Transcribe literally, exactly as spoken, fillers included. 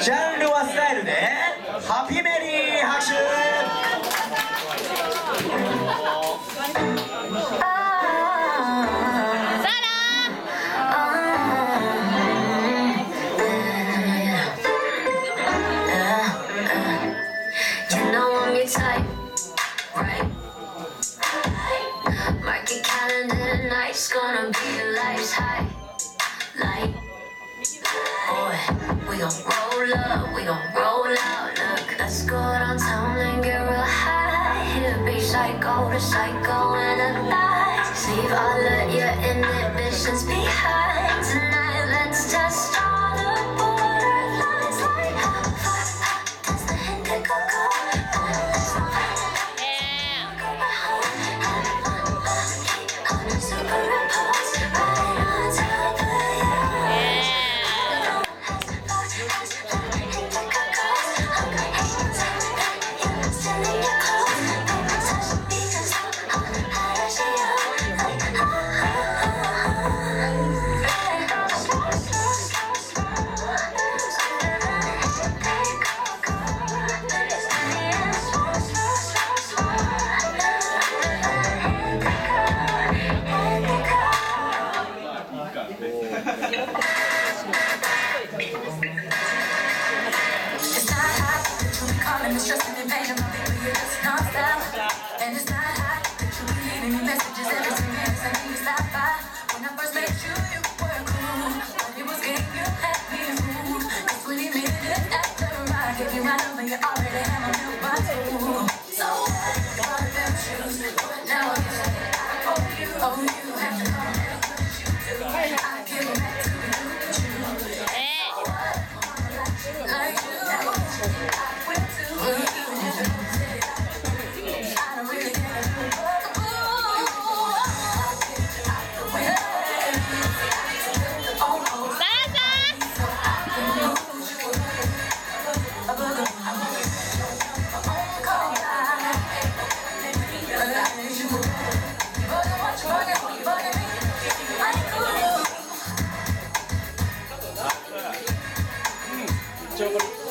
ジャンルはスタイルでハピメリー拍手。 It's gonna be your life's high, like, boy, we gon' roll up, we gon' roll out, look, let's go downtown and get real high, hit a beat psycho to psycho in a night, leave all of your inhibitions behind, tonight let's test all the borderlines, like, how far does the indigo go, let's go back to that, yeah, go behind, on a superimpose, right on top of you, yeah, as far as the indigo goes, I'm gonna hate you, you're still in your clothes, baby, touch me, cause I'm how to see you, like, ah, ah, it's not hot that you be calling me stressing and pain, my baby, you're just non-stop. And it's not hot that you be leaving me messages every two minutes and you stop by. When I first met you, you were cool, but it was game you had me fooled. Cause when you made it after I gave you my number, you already had my new bottle. So what? Bought them shoes, but now I'm just like, I owe you, owe you, have to come and what you do. I give it back to you, but you like you, I will too, even if you don't say it, I don't really care. Ooh, I picked out the way the almost, so I can lose you. A booger, I will my own call line. Maybe I got you. You bugging what you bugging, you bugging me. I ain't cool. 저거